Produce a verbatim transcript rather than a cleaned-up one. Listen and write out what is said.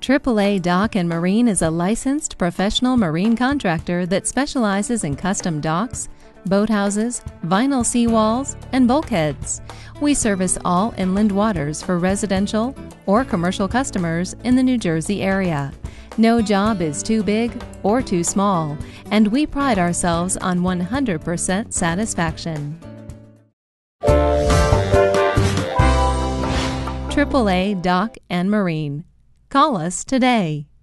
triple A Dock and Marine is a licensed professional marine contractor that specializes in custom docks, boathouses, vinyl seawalls, and bulkheads. We service all inland waters for residential or commercial customers in the New Jersey area. No job is too big or too small, and we pride ourselves on one hundred percent satisfaction. triple A Dock and Marine. Call us today.